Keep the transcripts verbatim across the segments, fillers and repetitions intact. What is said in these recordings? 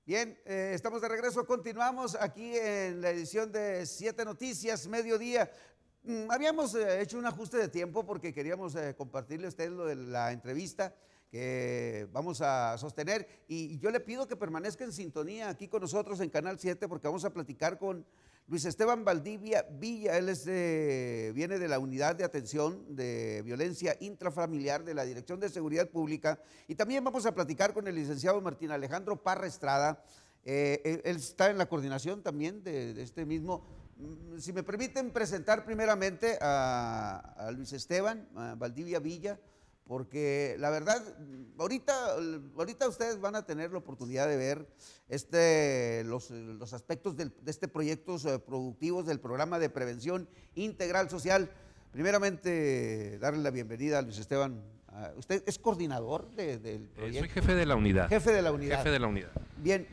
Bien, eh, estamos de regreso, continuamos aquí en la edición de Siete Noticias, mediodía. Mm, habíamos eh, hecho un ajuste de tiempo porque queríamos eh, compartirle a ustedes lo de la entrevista que vamos a sostener y, y yo le pido que permanezca en sintonía aquí con nosotros en Canal siete porque vamos a platicar con Luis Esteban Valdivia Villa. Él es de, viene de la Unidad de Atención de Violencia Intrafamiliar de la Dirección de Seguridad Pública, y también vamos a platicar con el licenciado Martín Alejandro Parra Estrada. Eh, él, él está en la coordinación también de, de este mismo. Si me permiten presentar primeramente a, a Luis Esteban a Valdivia Villa, porque la verdad, ahorita, ahorita ustedes van a tener la oportunidad de ver este, los, los aspectos del, de este proyectos eh, productivos del programa de prevención integral social. Primeramente, darle la bienvenida a Luis Esteban. Uh, ¿Usted es coordinador de, del proyecto? Eh, soy jefe de la unidad. Jefe de la unidad. Jefe de la unidad. Bien,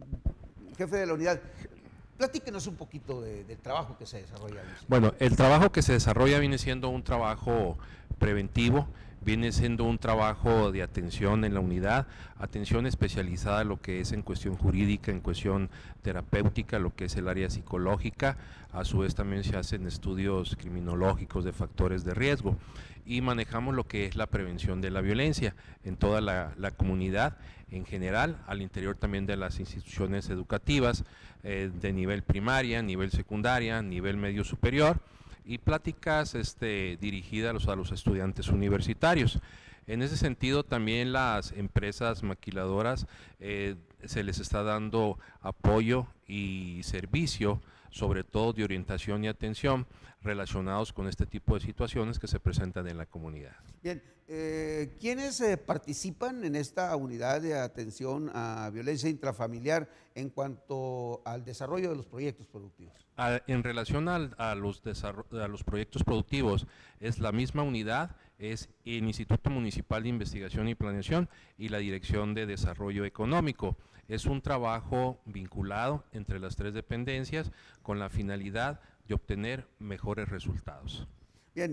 jefe de la unidad. Platíquenos un poquito de, del trabajo que se desarrolla. Luis. Bueno, el trabajo que se desarrolla viene siendo un trabajo preventivo, viene siendo un trabajo de atención en la unidad, atención especializada lo que es en cuestión jurídica, en cuestión terapéutica, lo que es el área psicológica. A su vez también se hacen estudios criminológicos de factores de riesgo y manejamos lo que es la prevención de la violencia en toda la, la comunidad en general, al interior también de las instituciones educativas eh, de nivel primaria, nivel secundaria, nivel medio superior, y pláticas este, dirigidas a los, a los estudiantes universitarios. En ese sentido también las empresas maquiladoras eh, se les está dando apoyo y servicio, sobre todo de orientación y atención relacionados con este tipo de situaciones que se presentan en la comunidad. Bien, eh, ¿quiénes eh, participan en esta unidad de atención a violencia intrafamiliar en cuanto al desarrollo de los proyectos productivos? A, en relación al, a, los a los proyectos productivos, es la misma unidad, es el Instituto Municipal de Investigación y Planeación y la Dirección de Desarrollo Económico. Es un trabajo vinculado entre las tres dependencias con la finalidad de obtener mejores resultados. Bien,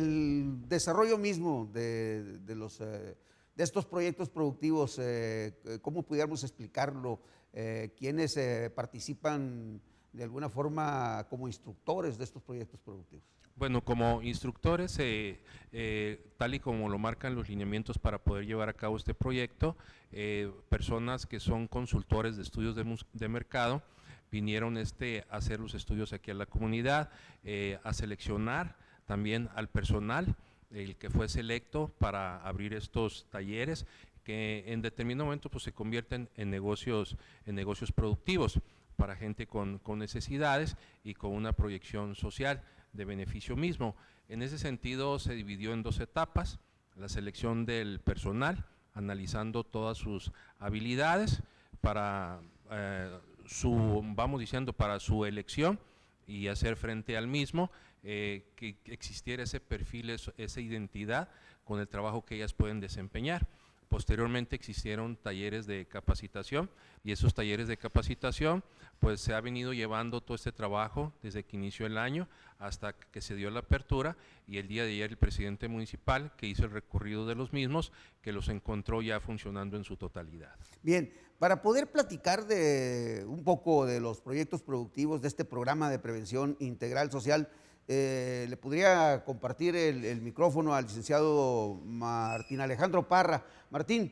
el desarrollo mismo de, de, los, eh, de estos proyectos productivos, eh, ¿cómo pudiéramos explicarlo? Eh, ¿Quiénes eh, participan de alguna forma como instructores de estos proyectos productivos? Bueno, como instructores, eh, eh, tal y como lo marcan los lineamientos para poder llevar a cabo este proyecto, eh, personas que son consultores de estudios de, de mercado, vinieron este, a hacer los estudios aquí a la comunidad, eh, a seleccionar también al personal, el que fue selecto para abrir estos talleres, que en determinado momento pues, se convierten en negocios, en negocios productivos para gente con, con necesidades y con una proyección social de beneficio mismo. En ese sentido se dividió en dos etapas: la selección del personal, analizando todas sus habilidades para eh, su, vamos diciendo, para su elección y hacer frente al mismo, eh, que existiera ese perfil, esa identidad con el trabajo que ellas pueden desempeñar. Posteriormente existieron talleres de capacitación y esos talleres de capacitación pues se ha venido llevando todo este trabajo desde que inició el año hasta que se dio la apertura, y el día de ayer el presidente municipal que hizo el recorrido de los mismos que los encontró ya funcionando en su totalidad. Bien, para poder platicar de un poco de los proyectos productivos de este programa de prevención integral social, Eh, le podría compartir el, el micrófono al licenciado Martín Alejandro Parra. Martín,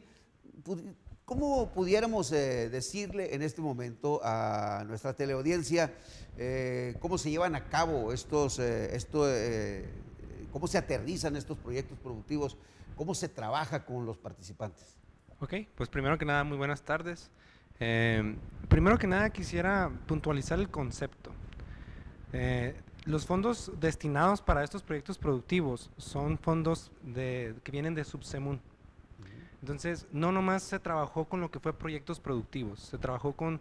¿cómo pudiéramos eh, decirle en este momento a nuestra teleaudiencia eh, cómo se llevan a cabo estos, eh, esto, eh, cómo se aterrizan estos proyectos productivos, cómo se trabaja con los participantes? Ok, pues primero que nada, muy buenas tardes. Eh, primero que nada quisiera puntualizar el concepto. Eh, Los fondos destinados para estos proyectos productivos son fondos de, que vienen de Subsemun. Entonces, no nomás se trabajó con lo que fue proyectos productivos, se trabajó con,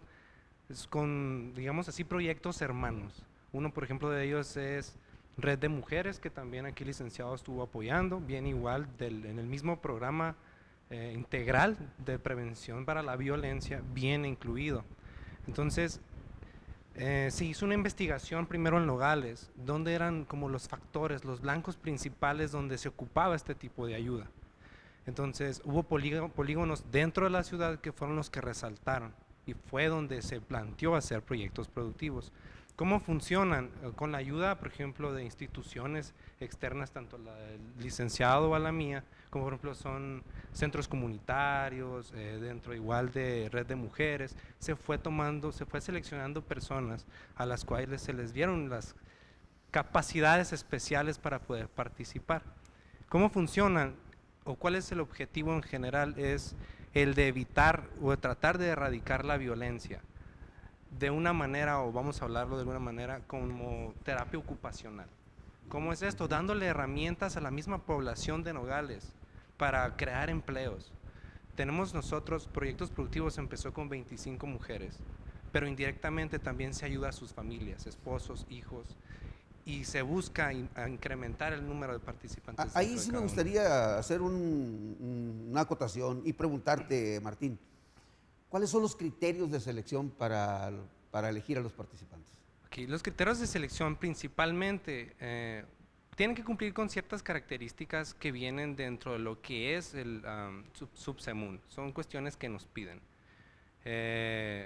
con, digamos así, proyectos hermanos. Uno, por ejemplo, de ellos es Red de Mujeres, que también aquí el licenciado estuvo apoyando, bien igual del, en el mismo programa eh, integral de prevención para la violencia, bien incluido. Entonces, Eh, se hizo una investigación primero en Nogales, donde eran como los factores, los blancos principales donde se ocupaba este tipo de ayuda. Entonces hubo polígonos dentro de la ciudad que fueron los que resaltaron. y fue donde se planteó hacer proyectos productivos. ¿Cómo funcionan? Con la ayuda, por ejemplo, de instituciones externas, tanto la del licenciado a la mía, como por ejemplo son centros comunitarios, eh, dentro igual de Red de Mujeres, se fue tomando, se fue seleccionando personas a las cuales se les dieron las capacidades especiales para poder participar. ¿Cómo funcionan o cuál es el objetivo en general? Es el de evitar o de tratar de erradicar la violencia de una manera, o vamos a hablarlo de alguna manera, como terapia ocupacional. ¿Cómo es esto? Dándole herramientas a la misma población de Nogales para crear empleos. Tenemos nosotros, proyectos productivos empezó con veinticinco mujeres, pero indirectamente también se ayuda a sus familias, esposos, hijos, y se busca in, incrementar el número de participantes. Ahí sí me gustaría hacer un, una acotación y preguntarte, Martín, ¿cuáles son los criterios de selección para, para elegir a los participantes? Okay, los criterios de selección principalmente eh, tienen que cumplir con ciertas características que vienen dentro de lo que es el um, sub, subsemun. Son cuestiones que nos piden. Eh,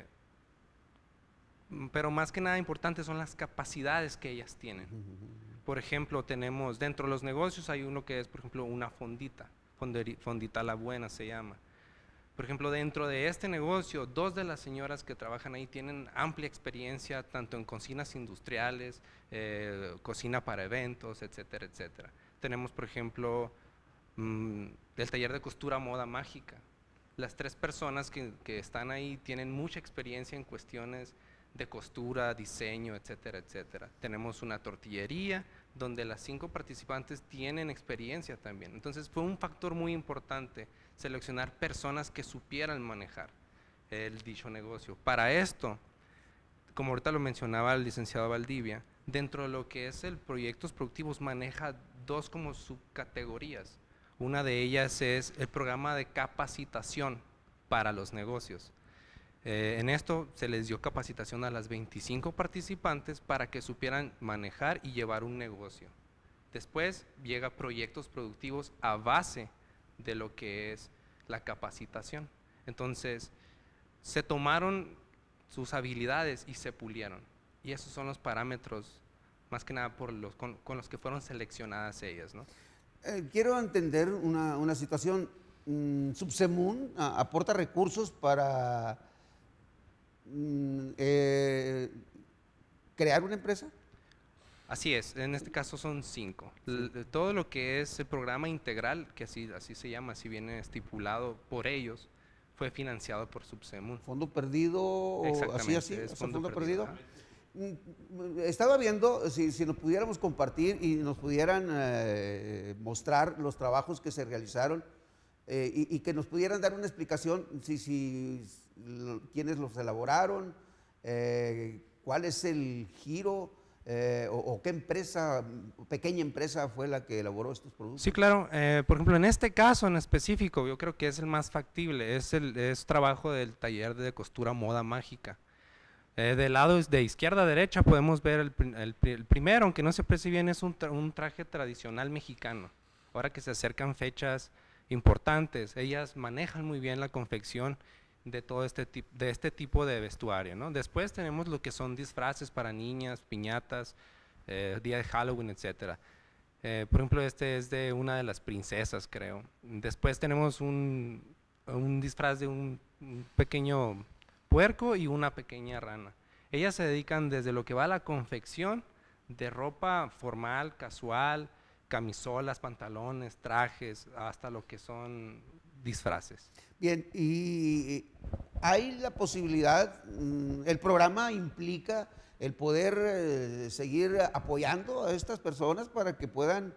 pero más que nada importante son las capacidades que ellas tienen. Por ejemplo, tenemos dentro de los negocios hay uno que es, por ejemplo, una fondita, Fondita La Buena se llama. Por ejemplo, dentro de este negocio, dos de las señoras que trabajan ahí tienen amplia experiencia tanto en cocinas industriales, eh, cocina para eventos, etcétera, etcétera. Tenemos, por ejemplo, mmm, el taller de costura Moda Mágica. Las tres personas que, que están ahí tienen mucha experiencia en cuestiones de costura, diseño, etcétera, etcétera. Tenemos una tortillería donde las cinco participantes tienen experiencia también. Entonces fue un factor muy importante seleccionar personas que supieran manejar el dicho negocio. Para esto, como ahorita lo mencionaba el licenciado Valdivia, dentro de lo que es el proyectos productivos maneja dos como subcategorías. Una de ellas es el programa de capacitación para los negocios. Eh, en esto se les dio capacitación a las veinticinco participantes para que supieran manejar y llevar un negocio. Después llega proyectos productivos a base de lo que es la capacitación. Entonces, se tomaron sus habilidades y se pulieron. Y esos son los parámetros, más que nada por los, con, con los que fueron seleccionadas ellas, ¿no? Eh, quiero entender una, una situación. Mm, Subsemun a, aporta recursos para mm, eh, crear una empresa. Así es, en este caso son cinco. Sí. Todo lo que es el programa integral, que así, así se llama, así viene estipulado por ellos, fue financiado por Subsemun. ¿Fondo perdido? Exactamente, así, así, es o sea, fondo, fondo perdido. perdido. Estaba viendo si, si nos pudiéramos compartir y nos pudieran eh, mostrar los trabajos que se realizaron eh, y, y que nos pudieran dar una explicación si, si lo, quiénes los elaboraron, eh, cuál es el giro. Eh, o, o qué empresa, pequeña empresa fue la que elaboró estos productos. Sí, claro. Eh, por ejemplo, en este caso en específico, yo creo que es el más factible, es el es trabajo del taller de costura Moda Mágica. Eh, del lado de izquierda a derecha podemos ver el, el, el primero, aunque no se aprecie bien, es un, tra un traje tradicional mexicano. Ahora que se acercan fechas importantes, ellas manejan muy bien la confección de todo este tipo de este tipo de vestuario, ¿no? Después tenemos lo que son disfraces para niñas, piñatas, eh, día de Halloween, etcétera. Eh, por ejemplo, este es de una de las princesas, creo. Después tenemos un, un disfraz de un, un pequeño puerco y una pequeña rana. Ellas se dedican desde lo que va a la confección de ropa formal, casual, camisolas, pantalones, trajes, hasta lo que son disfraces. Bien, y hay la posibilidad, el programa implica el poder eh, seguir apoyando a estas personas para que puedan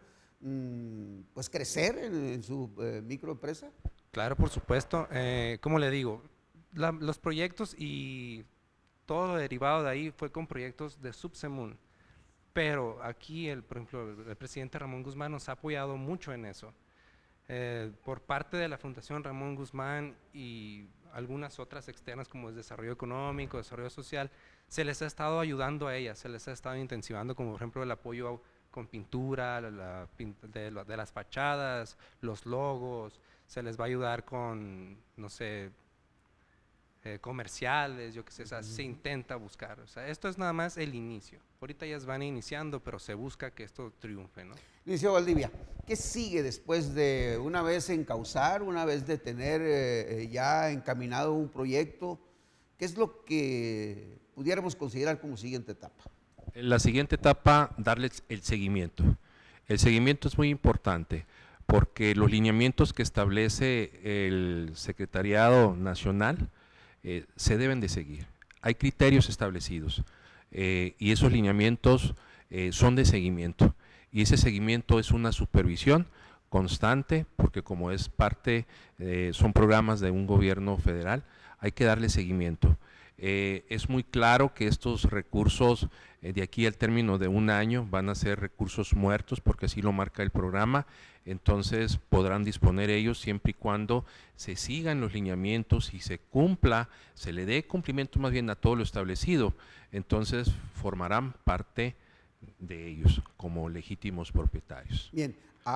mm, pues crecer en, en su eh, microempresa. Claro, por supuesto. Eh, como le digo, la, los proyectos y todo lo derivado de ahí fue con proyectos de Subsemun. Pero aquí, el, por ejemplo, el, el presidente Ramón Guzmán nos ha apoyado mucho en eso. Eh, por parte de la Fundación Ramón Guzmán y algunas otras externas como el desarrollo económico, desarrollo social, se les ha estado ayudando a ellas, se les ha estado intensivando, como por ejemplo el apoyo con pintura, la, la, de, de las fachadas, los logos, se les va a ayudar con, no sé, eh, comerciales, yo qué sé, o sea, se intenta buscar. O sea, esto es nada más el inicio. Ahorita ya van iniciando, pero se busca que esto triunfe, ¿no? Licenciado Valdivia, ¿qué sigue después de una vez encauzar, una vez de tener eh, ya encaminado un proyecto? ¿Qué es lo que pudiéramos considerar como siguiente etapa? La siguiente etapa, darles el seguimiento. El seguimiento es muy importante porque los lineamientos que establece el Secretariado Nacional eh, se deben de seguir. Hay criterios establecidos eh, y esos lineamientos eh, son de seguimiento. Y ese seguimiento es una supervisión constante, porque como es parte, eh, son programas de un gobierno federal, hay que darle seguimiento. Eh, es muy claro que estos recursos eh, de aquí al término de un año van a ser recursos muertos, porque así lo marca el programa, entonces podrán disponer ellos siempre y cuando se sigan los lineamientos y se cumpla, se le dé cumplimiento más bien a todo lo establecido, entonces formarán parte de ellos como legítimos propietarios. Bien,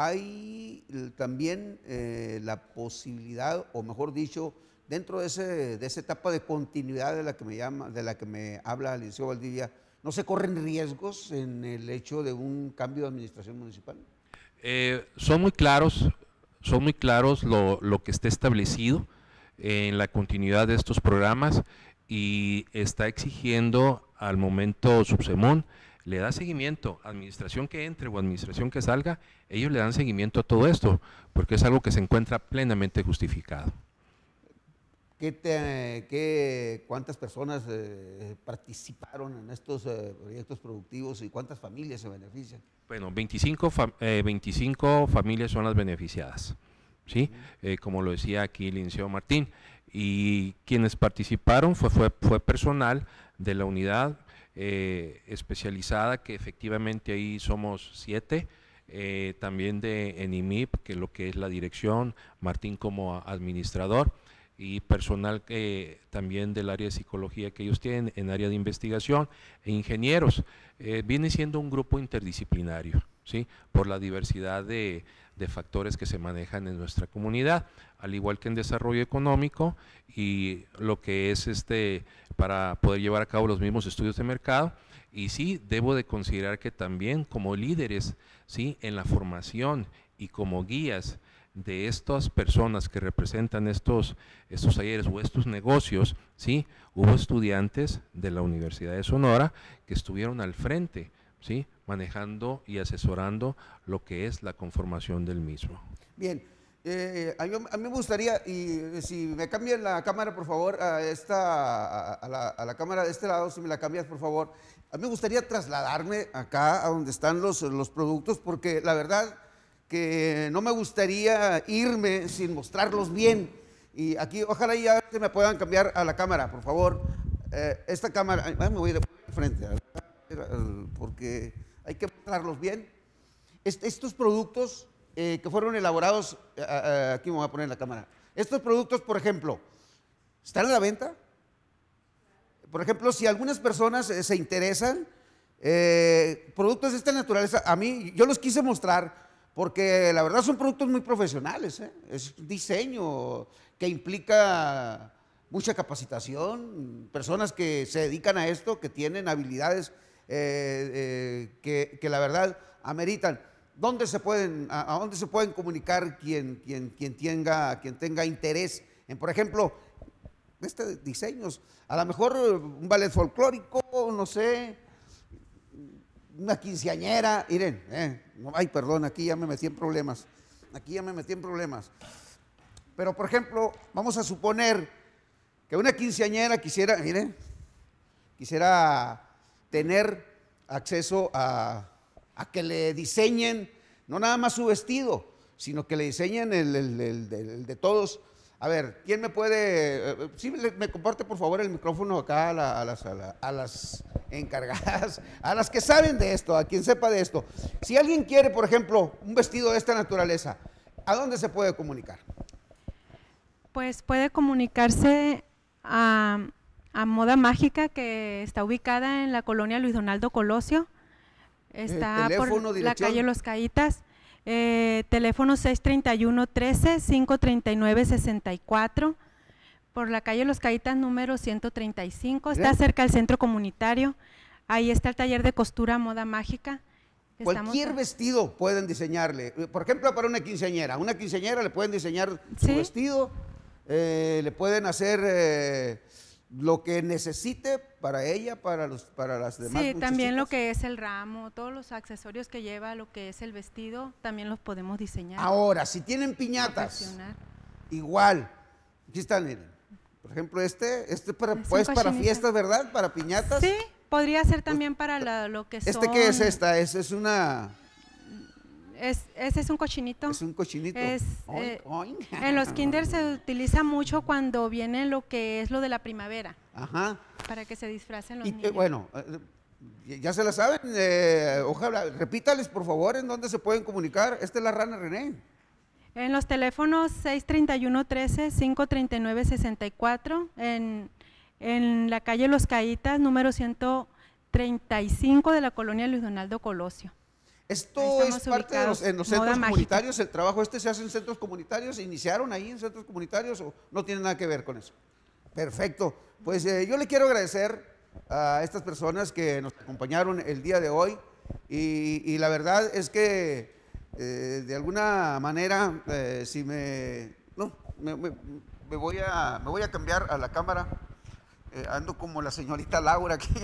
hay también eh, la posibilidad, o mejor dicho, dentro de, ese, de esa etapa de continuidad de la que me llama, de la que me habla el licenciado Valdivia, ¿no se corren riesgos en el hecho de un cambio de administración municipal? Eh, son muy claros, son muy claros lo, lo que está establecido en la continuidad de estos programas y está exigiendo al momento Subsemón, le da seguimiento, administración que entre o administración que salga, ellos le dan seguimiento a todo esto, porque es algo que se encuentra plenamente justificado. ¿Qué te, qué, ¿Cuántas personas eh, participaron en estos eh, proyectos productivos y cuántas familias se benefician? Bueno, veinticinco, fam eh, veinticinco familias son las beneficiadas, ¿sí? Uh-huh. eh, como lo decía aquí el licenciado Martín, y quienes participaron fue, fue, fue personal de la unidad eh, especializada, que efectivamente ahí somos siete, eh, también de ENIMIP, que es lo que es la dirección, Martín como administrador, y personal eh, también del área de psicología que ellos tienen, en área de investigación, e ingenieros. Eh, viene siendo un grupo interdisciplinario, ¿sí? Por la diversidad de, de factores que se manejan en nuestra comunidad, al igual que en desarrollo económico y lo que es este para poder llevar a cabo los mismos estudios de mercado. Y sí, debo de considerar que también como líderes, ¿sí? En la formación y como guías de estas personas que representan estos, estos talleres o estos negocios, ¿sí? Hubo estudiantes de la Universidad de Sonora que estuvieron al frente, ¿sí? Manejando y asesorando lo que es la conformación del mismo. Bien, eh, a, mí, a mí me gustaría, y si me cambian la cámara, por favor, a, esta, a, a, la, a la cámara de este lado, si me la cambias, por favor. A mí me gustaría trasladarme acá a donde están los, los productos, porque la verdad que no me gustaría irme sin mostrarlos bien. Y aquí, ojalá ya se me puedan cambiar a la cámara, por favor. Eh, esta cámara, ay, me voy de frente, porque hay que mostrarlos bien. Est estos productos eh, que fueron elaborados, eh, eh, aquí me voy a poner la cámara. Estos productos, por ejemplo, ¿están a la venta? Por ejemplo, si algunas personas eh, se interesan, eh, productos de esta naturaleza, a mí, yo los quise mostrar, porque la verdad son productos muy profesionales, ¿eh? Es un diseño que implica mucha capacitación, personas que se dedican a esto, que tienen habilidades eh, eh, que, que la verdad ameritan. ¿Dónde se pueden, a, a dónde se pueden comunicar quien, quien, quien, tenga, quien tenga interés en, por ejemplo, este diseños? A lo mejor un ballet folclórico, no sé, una quinceañera, miren, eh, ay, perdón, aquí ya me metí en problemas, aquí ya me metí en problemas. Pero, por ejemplo, vamos a suponer que una quinceañera quisiera, miren, quisiera tener acceso a, a que le diseñen, no nada más su vestido, sino que le diseñen el, el, el, el, el de todos. A ver, ¿quién me puede, sí, me comparte por favor el micrófono acá a, la, a, las, a, la, a las encargadas, a las que saben de esto, a quien sepa de esto? Si alguien quiere, por ejemplo, un vestido de esta naturaleza, ¿a dónde se puede comunicar? Pues puede comunicarse a, a Moda Mágica, que está ubicada en la colonia Luis Donaldo Colosio, está eh, por dirección. La calle Los Caítas. Eh, teléfono seis treinta y uno, trece, cinco treinta y nueve, sesenta y cuatro. por la calle Los Caítas número ciento treinta y cinco, está Bien. cerca del centro comunitario, ahí está el taller de costura Moda Mágica. Estamos- Cualquier vestido pueden diseñarle. Por ejemplo, para una quinceañera. Una quinceañera le pueden diseñar su Sí. vestido, eh, le pueden hacer eh, lo que necesite para ella, para, los, para las demás Sí, también lo muchachitas. que es el ramo, todos los accesorios que lleva, lo que es el vestido, también los podemos diseñar. Ahora, si tienen piñatas, confeccionar. igual. Aquí están, miren. Por ejemplo, este, este para, Es un pues para cochinito. fiestas, ¿verdad? Para piñatas. Sí, podría ser también para la- lo que son… ¿Este qué es esta? Es, es una... Es, ese es un cochinito. Es un cochinito. Es, Oink, eh, oink. En los kinder se utiliza mucho cuando viene lo que es lo de la primavera, Ajá. para que se disfracen los Y, eh, niños. bueno, eh, ya se la saben. eh, ojalá, repítales por favor en dónde se pueden comunicar. Esta es la Rana René. En los teléfonos seis treinta y uno trece, cinco treinta y nueve sesenta y cuatro, en, en la calle Los Caítas, número ciento treinta y cinco de la colonia Luis Donaldo Colosio. Ahí Esto es estamos parte de los, ubicados, en los Moda centros Mágica. comunitarios. El trabajo este se hace en centros comunitarios. ¿Iniciaron ahí en centros comunitarios o no tiene nada que ver con eso? Perfecto. Pues eh, yo le quiero agradecer a estas personas que nos acompañaron el día de hoy y, y la verdad es que eh, de alguna manera, eh, si me, no, me, me- me voy a, me voy a cambiar a la cámara. Eh, ando como la señorita Laura aquí.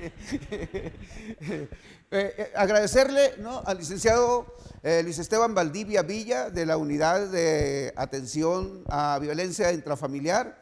Eh, eh, agradecerle, ¿no?, al licenciado eh, Luis Esteban Valdivia Villa de la Unidad de Atención a Violencia Intrafamiliar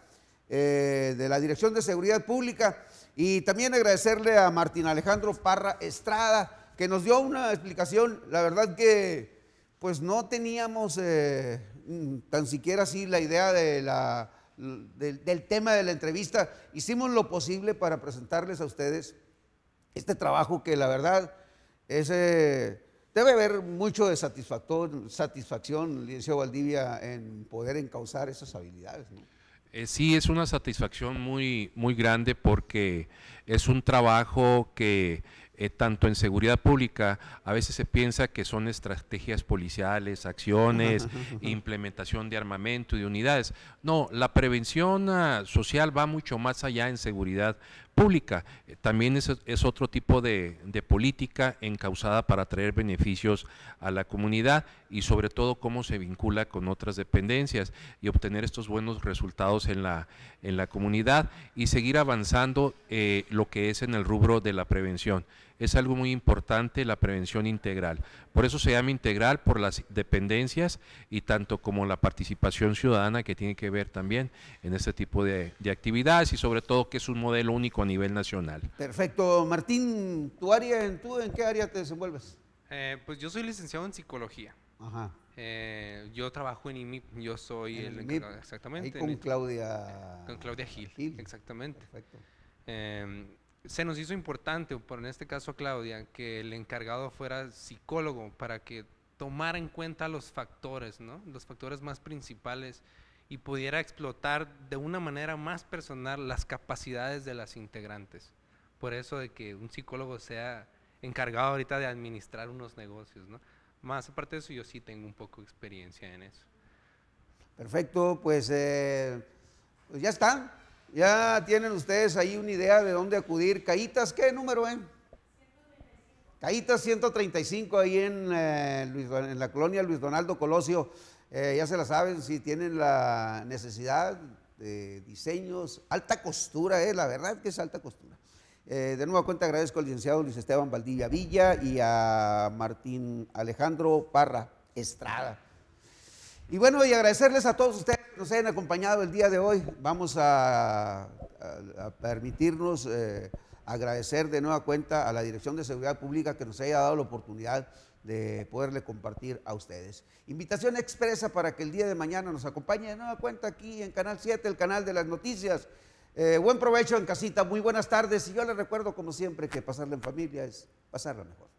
eh, de la Dirección de Seguridad Pública, y también agradecerle a Martín Alejandro Parra Estrada, que nos dio una explicación. La verdad que pues no teníamos eh, tan siquiera así la idea de la Del, del tema de la entrevista. Hicimos lo posible para presentarles a ustedes este trabajo que la verdad es, eh, debe haber mucho de satisfactor, satisfacción, licenciado Valdivia, en poder encauzar esas habilidades, ¿no? Eh, sí, es una satisfacción muy, muy grande porque es un trabajo que eh, tanto en seguridad pública a veces se piensa que son estrategias policiales, acciones, implementación de armamento y de unidades. No, la prevención ah, social va mucho más allá en seguridad pública. Eh, también es, es otro tipo de, de política encauzada para traer beneficios a la comunidad y sobre todo cómo se vincula con otras dependencias y obtener estos buenos resultados en la, en la comunidad y seguir avanzando eh, lo que es en el rubro de la prevención. Es algo muy importante la prevención integral. Por eso se llama integral, por las dependencias y tanto como la participación ciudadana que tiene que ver también en este tipo de, de actividades y sobre todo que es un modelo único a nivel nacional. Perfecto. Martín, ¿tu área, en, tú, en qué área te desenvuelves? Eh, pues yo soy licenciado en psicología. Ajá. Eh, yo trabajo en I M I P, yo soy En el el M I P, encargado, exactamente. Ahí con en el- Claudia. con Claudia Gil, Gil. exactamente. Perfecto. Eh, se nos hizo importante, por en este caso a Claudia, que el encargado fuera psicólogo para que tomara en cuenta los factores, ¿no? Los factores más principales y pudiera explotar de una manera más personal las capacidades de las integrantes. Por eso de que un psicólogo sea encargado ahorita de administrar unos negocios, ¿no? Más aparte de eso, yo sí tengo un poco de experiencia en eso. Perfecto, pues, eh, pues ya está. Ya tienen ustedes ahí una idea de dónde acudir. Caítas, ¿qué número ven? Caítas ciento treinta y cinco, ahí en, eh, Luis Don- en la colonia Luis Donaldo Colosio. Eh, ya se la saben, si tienen la necesidad de diseños, alta costura, eh, la verdad que es alta costura. Eh, de nueva cuenta agradezco al licenciado Luis Esteban Valdivia Villa y a Martín Alejandro Parra Estrada. Y bueno, y agradecerles a todos ustedes que nos hayan acompañado el día de hoy. Vamos a, a- a permitirnos eh, agradecer de nueva cuenta a la Dirección de Seguridad Pública que nos haya dado la oportunidad de poderle compartir a ustedes. Invitación expresa para que el día de mañana nos acompañe de nueva cuenta aquí en Canal siete, el canal de las noticias. Eh, buen provecho en casita, muy buenas tardes, y yo les recuerdo como siempre que pasarla en familia es pasarla mejor.